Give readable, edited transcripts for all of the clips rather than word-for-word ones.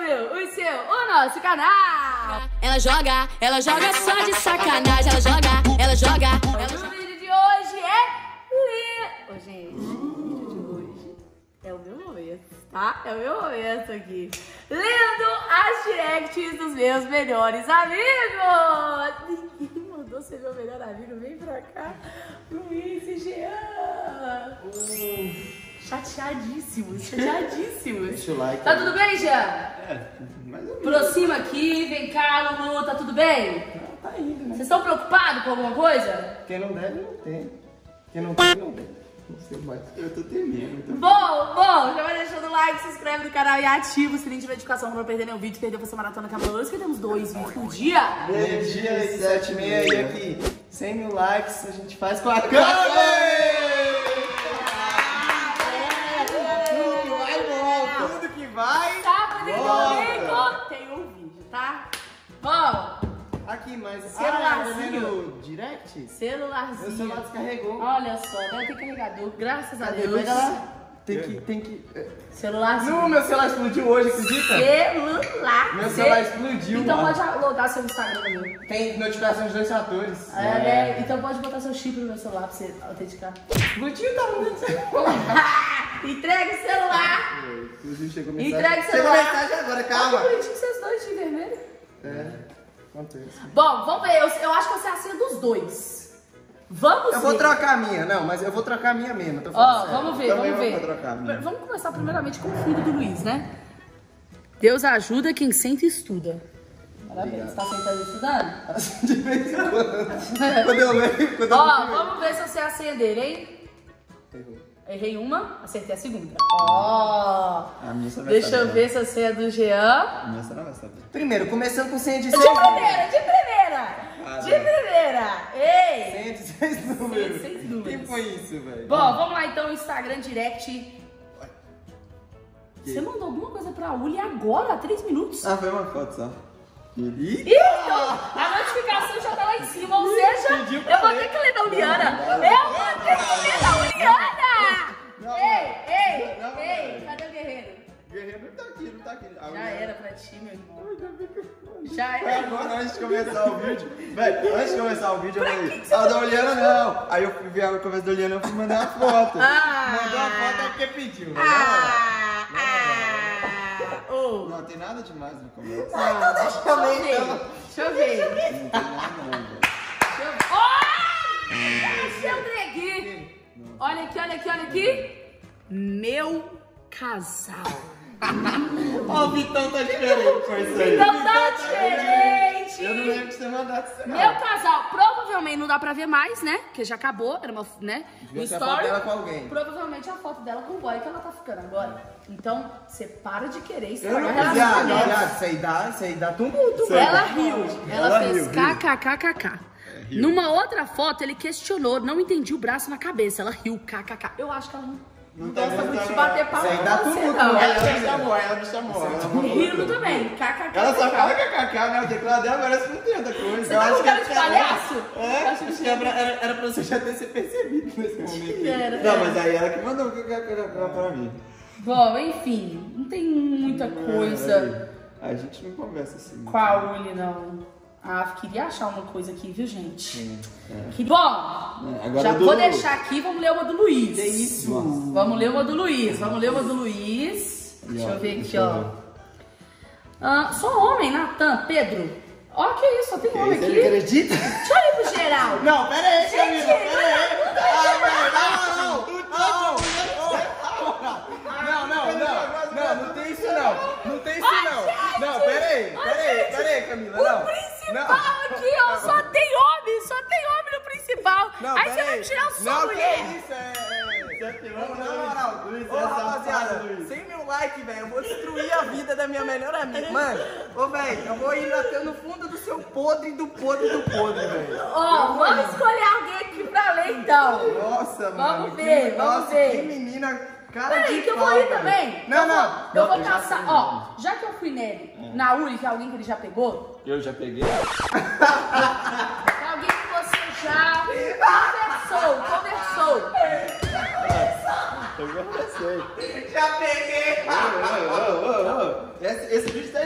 meu, o seu, o nosso canal. Ela joga só de sacanagem. Ela joga. O vídeo de hoje é... Ô, gente, o vídeo de hoje é o meu momento, tá? É o meu momento aqui. Lendo as directs dos meus melhores amigos. Ninguém mandou ser meu melhor amigo. Vem pra cá, Luiz e Jean. Chateadíssimos. Deixa o like. Tá tudo bem, Jean? Mais ou menos. Aproxima aqui, vem cá, Lulu, tá tudo bem? Tá indo, né? Vocês estão preocupados com alguma coisa? Quem não deve, não tem. Quem não tem, não deve. Não sei mais. Eu tô temendo. Bom, já vai deixando o like, se inscreve no canal e ativa o sininho de notificação pra não perder nenhum vídeo. Perdeu essa maratona cabulosa, que temos 2 vídeos por dia. Meio-dia e 7h30 aí aqui. 100 mil likes a gente faz com a câmera! Tudo que vai. Sábado e domingo tem um vídeo, tá? Bom, Aqui, mas... Celularzinho. No direct? Meu celularzinho. celular descarregou. Olha só, deve ter carregador, graças a Cadê? Deus. Pega lá. Tem que... Celularzinho. Não, meu celular explodiu hoje, acredita? Celular. Meu celular explodiu, Então mano. pode logar seu Instagram meu. Tem notificações de 2 fatores. Né? Então pode botar seu chip no meu celular pra você autenticar. Explodiu, tá muito. Entrega o celular. Inclusive chegou mensagem. Entrega o Chegou celular. mensagem agora, Olha calma. que bonitinho vocês dois de vermelho. Acontece. Bom, vamos ver. Eu acho que você é a senha dos dois. Vamos ver. Eu vou trocar a minha, não, mas eu vou trocar a minha mesmo. Tô Ó, falando sério. vamos ver, Também vamos ver. vou trocar a minha. Vamos começar primeiramente com o filho do Luiz, né? Deus ajuda quem senta e estuda. Parabéns. Você tá sentando e estudando? De vez em quando. Quando eu leio, quando Ó, eu vamos ver se você é a senha dele, hein? Errou. Errei uma, acertei a segunda. Ó. A minha só vai Deixa saber. eu ver se você é do Jean. A minha só não vai saber. Primeiro, começando com senha de De 6 primeira, de primeira! De primeira! Ei! Senha de 6 números. 106 números. Quem foi isso, velho? Bom, vamos lá então, Instagram Direct. Você mandou alguma coisa pra Uli agora, há 3 minutos? Ah, foi uma foto só. Ih! Ih, a notificação já tá lá em cima, ou seja, eu vou ter que ler da Uliana. Eu vou ter que ler da Uliana! Não, Ei, não, ei, velho. cadê o guerreiro? Guerreiro não tá aqui, não tá aqui. Já era pra ti, meu irmão. Já Foi era. agora, antes de começar o vídeo. Velho, antes de começar o vídeo, eu falei, que você ah, da Oliana não. Aí eu fui ver a conversa da Oliana, eu fui mandar uma foto. Ah. Mandou uma foto é porque pediu. Não tem nada demais no começo. Deixa eu ver. Não tem nada não, velho. Deixa eu ver aqui. Olha aqui. Meu casal. Ó, o Vitão tá diferente com isso aí. Então tá diferente. Eu não diferente. lembro de você mandar isso não. Meu casal, provavelmente não dá pra ver mais, né? Porque já acabou, era uma, né? Devia ser a foto dela com alguém. Provavelmente a foto dela com o boy que ela tá ficando agora. Então, você para de querer Eu estragar não o quis, relacionamento. isso aí dá tumulto, velho. Ela riu. Ela fez riu. kkkk. Numa outra foto, ele questionou, não entendi o braço na cabeça. Ela riu, kkk. Eu acho que ela não gosta muito de bater palma Isso aí com dá você, tumulto, não. ela me chamou. Rindo também, kkk. Ela só fala kkk, né? O teclado dela parece que não tem outra coisa. Você tá com cara de palhaço? É, acho que era pra você já ter se percebido nesse momento. Era, Não, era. mas aí ela que mandou o kkk pra mim. Bom, enfim, não tem muita coisa A gente não conversa assim. com a Uli, não. Ah, queria achar uma coisa aqui, viu, gente? Bom, Agora já do vou Lu. deixar aqui, vamos ler uma do Luiz. Que isso? Vamos ler uma do Luiz, Deixa eu ver aqui, ó. Só homem, Natan, Pedro. Ó, que isso, só tem homem Você aqui. acredita? Deixa eu ir pro geral. Não, pera aí, Gente, Camila, pera aí. Não tem isso não. Não tem isso Ai, não. gente. Não, pera aí, Camila, O não. principal Não. aqui, ó, só tem homem no principal. Não, Aí pera você vai me tirar o som, Não, mulher. que isso, Na moral, Luiz, Ô, rapaziada, 100 mil likes, velho. Eu vou destruir a vida da minha melhor amiga. Mano, ô, velho, eu vou ir até no fundo do seu podre, velho. Ó, vamos escolher alguém aqui pra ler, então. Nossa, mano. Vamos ver, vamos Nossa, ver. que menina, cara Peraí, de que eu vou pau, ir velho. também. Não. Eu vou já caçar, sei. ó, já que eu fui nele, na Uli, que é alguém que ele já pegou, Eu já peguei. que é alguém que você já conversou. Eu já sei. Já peguei. Esse vídeo tá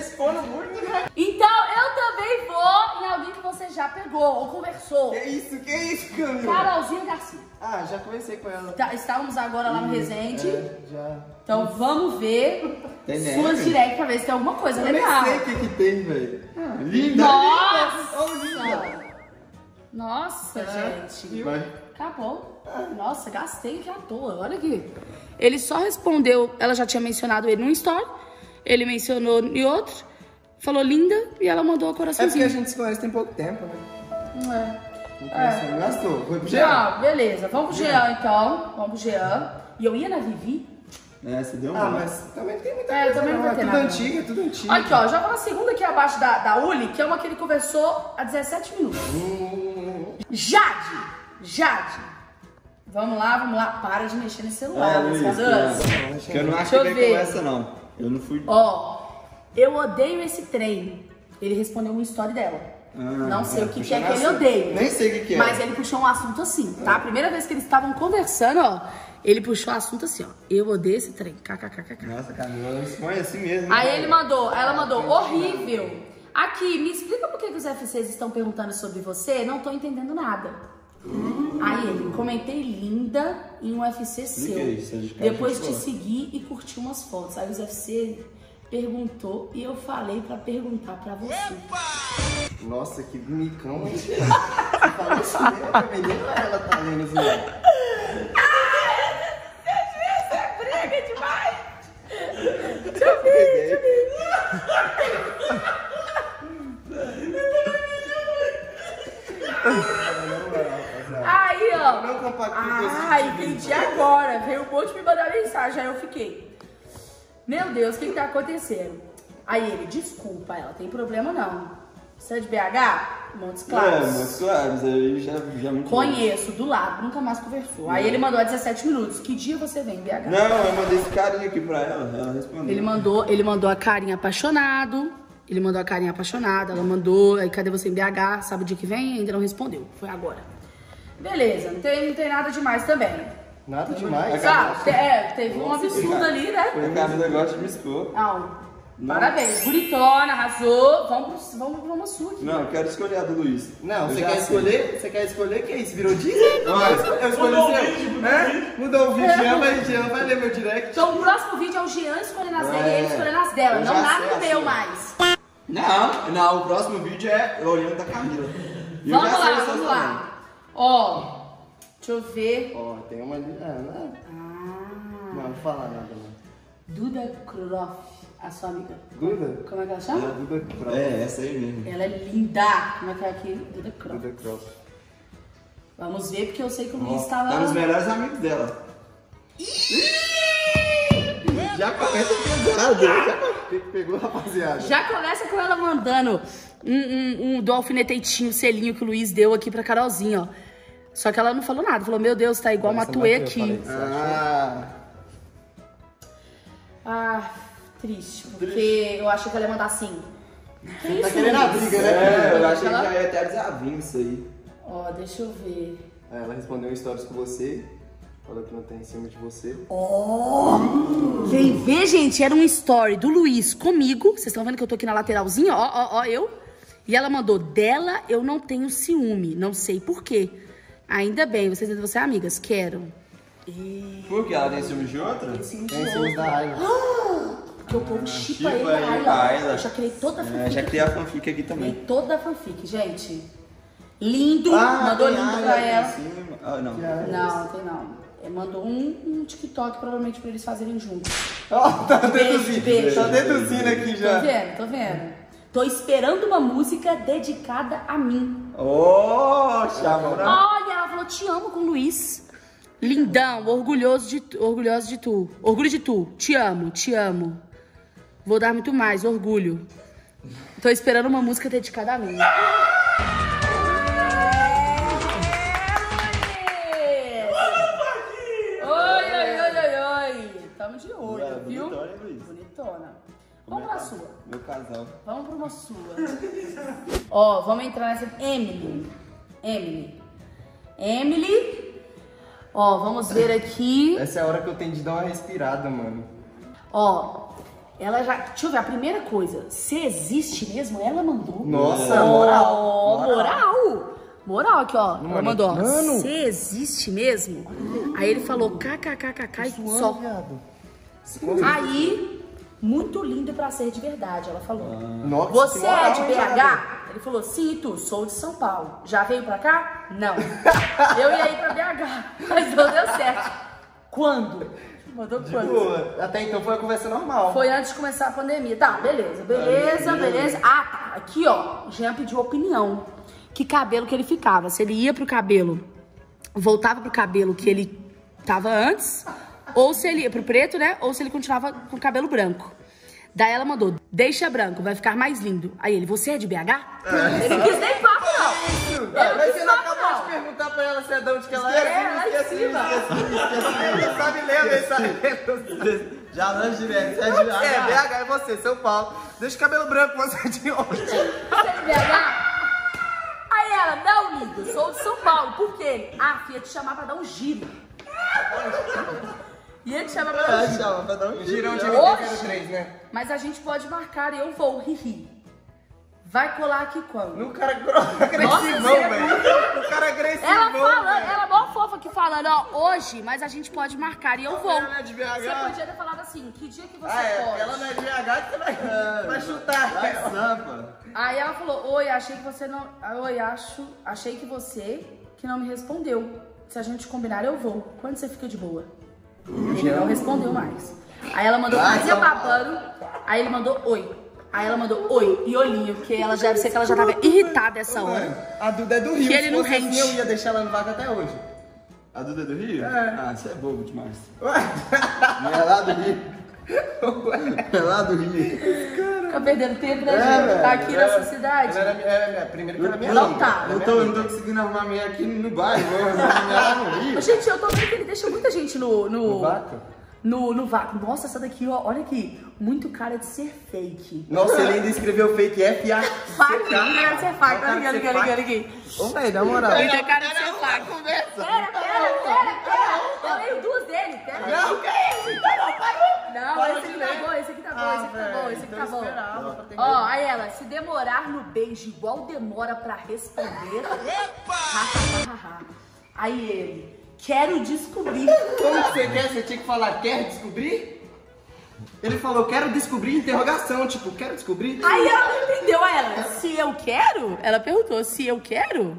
Ô, Que isso, Camila? Carolzinha Garcia. Ah, já conversei com ela. Estávamos agora lá no Resende. Já. Então vamos ver Tem suas neve? direct pra ver se tem alguma coisa Eu nem legal. sei o que tem, velho. Linda, Nossa! linda. Nossa, gente. Vai. Acabou. Nossa, gastei aqui à toa. Olha aqui. Ele só respondeu, ela já tinha mencionado ele num story, ele mencionou em outro, falou linda e ela mandou o É porque coraçãozinho. a gente se conhece tem pouco tempo, né? É. Não gastou. Foi pro Jean. Não, beleza. Vamos pro Jean, então. Vamos pro Jean. E eu ia na Vivi. É, você deu Ah, uma. mas também não tem muita É, coisa também não vai ter tudo nada. antigo, é tudo antigo. Aqui, ó. Já vou na segunda aqui abaixo da Uli, que é uma que ele conversou há 17 minutos. Jade. Vamos lá. Para de mexer nesse celular, Luiz, Luiz. que eu não acho Deixa eu que vem ver. com essa, não. Eu não fui. Ó, eu odeio esse trem. Ele respondeu uma história dela. Não sei o que é que ele odeia. Nem sei o que é. Mas ele puxou um assunto assim, tá? A primeira vez que eles estavam conversando, ó, ele puxou o assunto assim, ó. Eu odeio esse trem. KKKKK. Nossa, Camila, isso foi assim mesmo. Aí ela mandou, horrível. Aqui, me explica por que os FCs estão perguntando sobre você? Não tô entendendo nada. Aí ele, comentei linda em um UFC seu. isso, é de cara Depois de te boa. segui e curti umas fotos. Aí os FC perguntou e eu falei pra perguntar pra você. Nossa, que micão. Você falou isso mesmo, menina, ou ela tá lendo isso mesmo? Brega demais! Aí, ó. Não compacto com esse Ah, tipo de entendi agora. Veio um monte me mandar mensagem, aí eu fiquei. Meu Deus, o que tá acontecendo? Aí ele, desculpa, ela tem problema não. Você é de BH? Montes Claros. É, mas Claros, aí já muito. Conheço, do lado, nunca mais conversou. Aí ele mandou há 17 minutos. Que dia você vem em BH? Não, eu mandei esse carinha aqui pra ela respondeu. Ele mandou a carinha apaixonado. Ela mandou, aí cadê você em BH? Sabe o dia que vem? Ainda não respondeu. Foi agora. Beleza, não tem nada demais também. Nada demais. Teve um absurdo ali, né? Foi o Camila gosta de me expor. Não. Parabéns, bonitona, arrasou. Vamos pra uma sua aqui. Não, eu quero escolher a do Luiz. Não, Eu você já quer sei. escolher? Você quer escolher? Que isso? Virou Disney? Eu escolhi o seu. É? Mudou o vídeo, Jean vai ler meu direct. Então o próximo vídeo é o Jean escolhendo as dele e ele escolhendo as dela. Eu Não já nada sei do a meu sua. mais. Não, o próximo vídeo é eu olhando da Camila. E eu Vamos já sei lá, essa vamos também. lá. Ó, deixa eu ver. Ó, tem uma ali. Não vou falar nada, não. Duda Croft, a sua amiga. Duda? Como é que ela chama? Duda Cross. É, essa aí mesmo. Ela é linda. Como é que é aqui? Duda Croft. Duda Cross. Vamos ver, porque eu sei que o Ó, Luiz tava... tá nos melhores amigos dela. Já começa pesado, já pegou, rapaziada. Já começa com ela mandando do alfinetetinho, selinho que o Luiz deu aqui pra Carolzinha, ó. Só que ela não falou nada. Falou, meu Deus, tá igual Matuê aqui. Ah, triste. Porque eu achei que ela ia mandar assim. Que Tá isso, querendo a Luiz? briga, né? É, eu achei que Ela- já ia até desavinho isso aí. Ó, deixa eu ver. Ela respondeu stories com você. Falou que não tem em cima de você. Quem vê, gente, era um story do Luiz comigo. Vocês estão vendo que eu tô aqui na lateralzinha? Ó, eu. E ela mandou, dela eu não tenho ciúme. Não sei por quê. Ainda bem, vocês devem ser amigas. Quero. Por que ela tem ciúme de outra? Tem em cima da Ayla. Porque o povo chipa chipa ele ele da com a Ayla. Ayla. Eu já criei toda a fanfic. É, já criei a fanfic aqui também. Criei toda a fanfic, gente. Lindo. Mandou tem lindo Ayla pra aqui em ela. Cima. Ah, não. Não, tem não. Mandou um TikTok, provavelmente, pra eles fazerem juntos. Ó, tá Beijo, deduzindo. beijo. Tá deduzindo aqui já. Tô vendo. Tô esperando uma música dedicada a mim. Ô, chamou na... Olha, ela falou, te amo com o Luiz. Lindão, orgulhoso de tu. Orgulho de tu. Te amo. Vou dar muito mais, orgulho. Tô esperando uma música dedicada a mim. Oi. Tamo de olho, viu? Bonitona, hein, Luiz? Bonitona. Vamos pra sua. Meu casal. Vamos pra uma sua. Ó, vamos entrar nessa. Emily. Ó, vamos ver aqui. Essa é a hora que eu tenho de dar uma respirada, mano. Ó, ela já... Deixa eu ver, a primeira coisa. Se existe mesmo, ela mandou. Nossa, Ó, moral. moral aqui, ó. Ela mandou, ó, mano. você existe mesmo? Aí ele falou, kkkk e só. Aí, muito lindo pra ser de verdade, ela falou. Nossa, Você que é moral, de hein, BH? Ele falou, sim, e tu? Sou de São Paulo. Já veio pra cá? Não. Eu ia ir pra BH, mas não deu certo. Quando? Mandou quando? Pô, até então foi a conversa normal. Foi antes de começar a pandemia. Tá, beleza. Ah, tá. Aqui, ó, o Jean pediu opinião. Que cabelo que ele ficava. Se ele ia pro cabelo, voltava pro cabelo que ele tava antes, ou se ele ia pro preto, né? Ou se ele continuava com o cabelo branco. Daí ela mandou, deixa branco, vai ficar mais lindo. Aí ele, você é de BH? Ele não quis nem papo, não. Mas você não acabou de perguntar pra ela se é de onde que ela Esquece. Não sabe ler a mensagem. Já não direto, você é de BH. É, BH é você, São Paulo. Deixa o cabelo branco, você é de onde? Você é de BH? Aí ela, não, lindo, sou de São Paulo. Por quê? Ah, ia te chamar pra dar um giro. Ia te chamar pra dar um giro. Chama pra dar um girão de Oxi. 3, né? Mas a gente pode marcar e eu vou, ri. Vai colar aqui quando? No cara agressivão, velho. O cara agressivão, Ela falando, velho. ela mó fofa aqui falando, ó, hoje, mas a gente pode marcar e eu vou. Ela não é de BH. Você podia ter falado assim, que dia que você Ah, pode? ela não é de BH, que você vai chutar. Vai sampa. Aí ela falou, oi, achei que você não... Achei que você que não me respondeu. Se a gente combinar, eu vou. Quando você fica de boa? Ele não respondeu mais. Aí ela mandou carinha babando. Aí ele mandou oi. Aí ela mandou oi e olhinho, porque ela já deve ser que ela já tava irritada essa hora. A Duda é do Rio. Que ele não Se fosse assim, rende. eu ia deixar ela no vácuo até hoje. A Duda é do Rio? É. Ah, você é bobo demais. Não é lá do Rio. É lá do Rio. Fica perdendo tempo, né, gente? Tá aqui nessa cidade. Ela era minha primeira que era minha Não amiga. tá. Eu não tô conseguindo arrumar minha aqui no bairro. Vou arrumar minha lá no Rio. Gente, eu tô vendo que ele deixa muita gente no vácuo? No vácuo. Nossa, essa daqui, ó, olha aqui. Muito cara de ser fake. Nossa, ele ainda escreveu fake F-A. Faca, cara de ser faca. Olha aqui. Ô, velho, na moral. Muita cara de ser faca. Pera. Eu leio duas dele. Pera. Não, que é isso? Não, parou. Não, esse aqui tá bom, esse aqui tá bom, esse aqui tá bom. Ó, aí ela, se demorar no beijo igual demora pra responder. Aí ele, quero descobrir. Como que você quer? Você tinha que falar, quer descobrir? Ele falou, quero descobrir, interrogação, tipo, quero descobrir. Aí ela não entendeu, aí ela, se eu quero? Ela perguntou, se eu quero?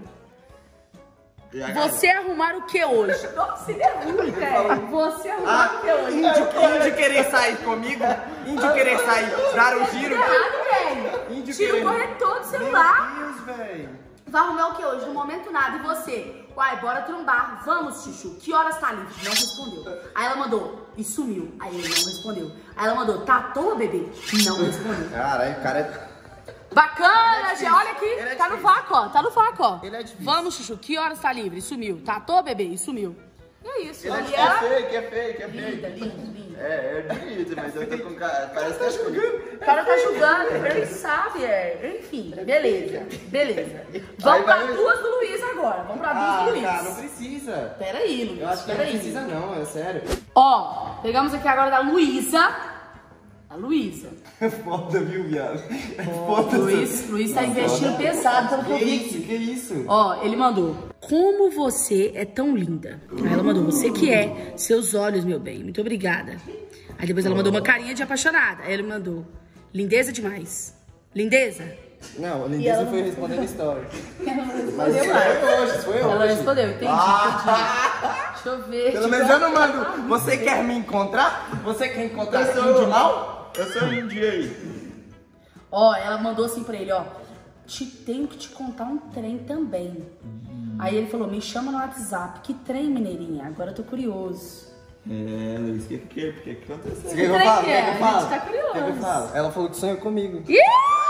Você arrumar o que hoje? Nossa, ele é ruim, velho. Você arrumar o que hoje? Índio querer sair comigo, índio querer sair, dar um giro. Errado, velho. Tira o corretor do celular. Meu Deus, velho. Vai arrumar o que hoje? No momento nada. E você? Uai, bora trombar. Vamos, Chuchu. Que horas tá livre? Não respondeu. Aí ela mandou, e sumiu. Aí ele não respondeu. Aí ela mandou, tá à toa, bebê? Não respondeu. Caralho, o cara é... Bacana, gente. Olha aqui. é Tá no vácuo, ó. Tá no vácuo, ó. Ele é difícil. Vamos, Chuchu. Que horas tá livre? E sumiu. Tá à toa, bebê? E sumiu. E é isso. Ele E é ela... fake. Linda. É bonito, mas eu tô com cara. Parece que tá jogando. O cara tá julgando, ele sabe, enfim, beleza. Vamos pra duas do Luiz agora. Vamos pra duas do Luiz. Cara, não precisa. Peraí, Luiz. Eu acho que não precisa não, é sério. Ó, pegamos aqui agora da Luísa. A Luísa. É foda, viu, viado? É foda. Luiz tá investindo pesado, pelo que eu vi. Que isso? Ó, ele mandou. Como você é tão linda. Aí ela mandou, você que é, seus olhos, meu bem. Muito obrigada. Aí depois ela mandou uma carinha de apaixonada. Aí ele mandou, lindeza demais. Lindeza? Não, a lindeza foi respondendo história. Ela não Mas respondeu mais. foi hoje. Ela respondeu, entendi. Deixa eu ver. Pelo menos eu não mando. Você quer me encontrar? Você quer encontrar índio mal? Eu sou um dia aí. Ó, ela mandou assim pra ele, ó. Tenho que te contar um trem também. Aí ele falou, me chama no WhatsApp. Que trem, mineirinha? Agora eu tô curioso. É, Luiz, o que aconteceu? Você quer que eu trem fale? que é? Quer que eu A fale? gente tá curioso. Quer que eu fale? Ela falou que sonhou comigo. Ih!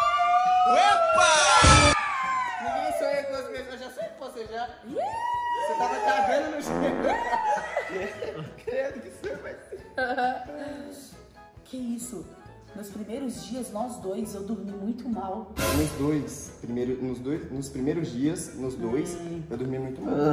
Ninguém sonha com as coisas, eu já sonhei com você já. Você tava cagando no chão. Credo que você vai ser. Que isso? Nos primeiros dias, nós dois, eu dormi muito mal. Nos primeiros dias, eu dormi muito mal.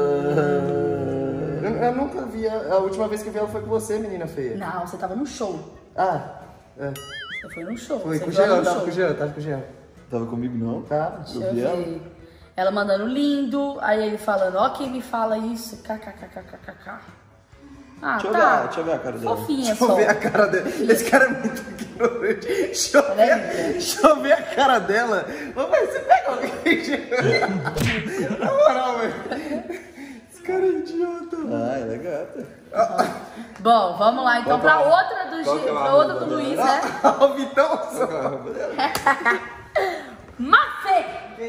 Eu nunca vi, a última vez que eu vi ela foi com você, menina feia. Não, você tava no show. Ah, é. Você foi no show. Foi você com o foi Jean, no tava show. com o Jean, tava com o Jean. Tava comigo não? Tava. Deixa eu ver. Ela mandando lindo, aí ele falando, ó quem me fala isso, kkkkkk. Ah, Deixa eu ver a cara dela. Fofinha Deixa eu só. ver a cara dela. Esse cara é muito ignorante. Deixa eu ver a cara dela. Ô, velho, você pega alguém? Na moral, velho. Esse cara é idiota, mano. Ah, ela é gata. Bom, vamos lá então pra outra do, qual que é o pra outra arroba do dela? Luiz, né? Ó, o Vitão. Qual que é a roupa dela? Mafê!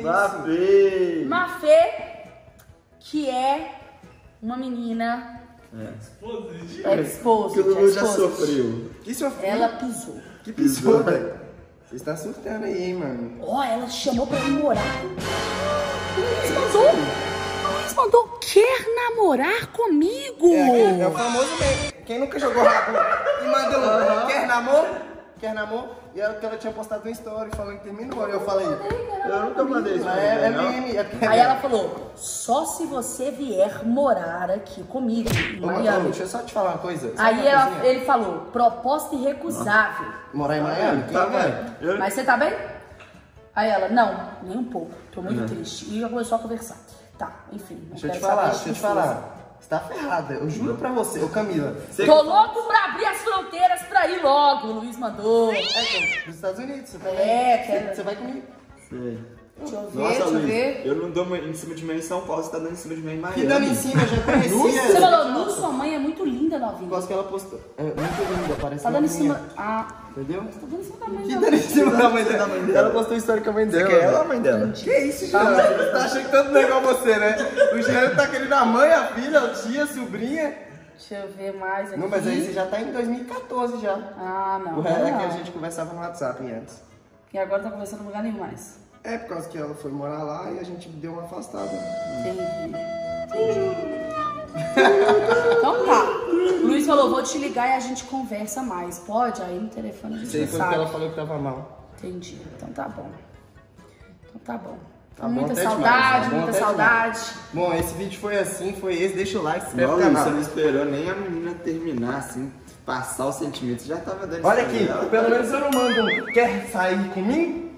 Mafê, que é uma menina exposed. Que o Lulu já sofreu. Que sofreu? Ela pisou. Que pisou, velho. Você está surtando aí, hein, mano. Ó, ela chamou pra namorar. O Luiz mandou, quer namorar comigo? É o famoso mesmo. Quem nunca jogou rabo e mandou um quer namor? Quer namor? E ela que ela tinha postado um story falando que terminou. E eu falei, Eu nunca mandei isso. mas pra é ele, não. meme. Aí ela falou, só se você vier morar aqui comigo em Ô, Miami. deixa eu só te falar uma coisa. Sabe Aí uma coisinha? ele falou, proposta irrecusável. Morar em Miami? Tá, Quem vai? velho. Mas você tá bem? Aí ela, não, nem um pouco, tô muito triste. E já começou a conversar. Tá, enfim. não Deixa eu te quero falar, saber deixa eu de te falar. Você tá ferrada, eu juro pra você. Ô, Camila. Tô louco pra abrir as fronteiras pra ir logo, o Luiz mandou. Dos Estados Unidos, você também. quero. Você vai comigo. Sei. Deixa eu ver, Nossa, deixa eu Luiz, ver. eu não dou em cima de mim em São Paulo, você tá dando em cima de mim em Miami. Que dando em cima, eu já conhecia. Você falou, Nu, sua mãe é muito linda, novinha. Gosto que ela postou. É muito linda, parece Tá dando em novinha. cima. Ah, Entendeu? tá dando em cima da mãe Que dela. dando em cima da mãe dela. Ela postou história com a mãe dela. Quer ela ou a mãe dela? Que isso, Jean? Você tá achando que tanto legal você, né? O Jean tá querendo a mãe, a filha, a tia, a sobrinha. Deixa eu ver mais aqui. Não, mas aí você já tá em 2014 já. Ah, não. O resto é não. que a gente conversava no WhatsApp antes. E agora tá conversando em lugar nenhum mais. É por causa que ela foi morar lá e a gente deu uma afastada. Entendi. Então tá. O Luiz falou, vou te ligar e a gente conversa mais. Pode? Aí no telefone a gente Sei não foi porque sabe. ela falou que tava mal. Entendi. Então tá bom. Então tá bom. Tá bom Muita até saudade, demais, tá bom muita até saudade. Bom, esse vídeo foi assim, foi esse. Deixa o like, se inscreve Não, no Luiz, canal. você não esperou nem a menina terminar, assim, passar os sentimentos. Já tava dando Olha em aqui, cima dela. pelo menos eu não mando um quer sair comigo?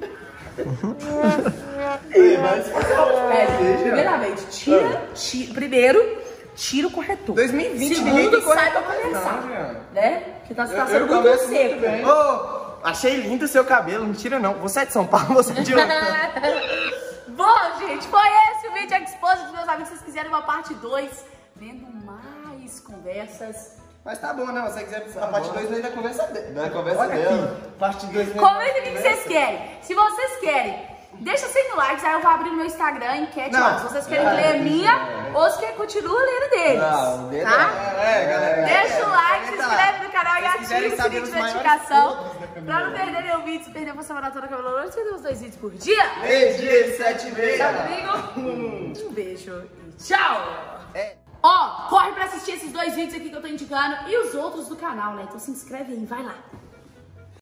Ei, mas Primeiramente, primeiro, tira o corretor. 2020, ninguém Segundo, tem sai pra corretor, conversar. não, Jean. Né? Que tá a situação Eu muito começo muito seca. bem. Ô, achei lindo o seu cabelo, mentira não. Você é de São Paulo, você é de onde? Bom, gente, foi esse o vídeo Exposed dos meus amigos. Se vocês quiserem uma parte 2, vendo mais conversas. Mas tá bom, né? Se você quiser a parte 2, ainda conversa dela. Não é conversa Olha dela. aqui, parte 2. Comenta o que vocês querem. Se vocês querem, deixa 100 likes, aí eu vou abrir no meu Instagram enquete Não. lá. Se vocês querem ler minha ou se querem continuar lendo deles. Não, dele tá? galera. Deixa o like, se comenta lá. inscreve no canal e Se ativa quiserem o saber sininho de os maiores notificação. podres da Camila. Pra não perder nenhum vídeo, se perder uma semana toda cabelo louro, você tem uns 2 vídeos por dia. 3 dias, 7 vezes. Tá comigo? Um beijo e tchau! Ó, corre pra assistir esses 2 vídeos aqui que eu tô indicando e os outros do canal, né? Então se inscreve aí, vai lá.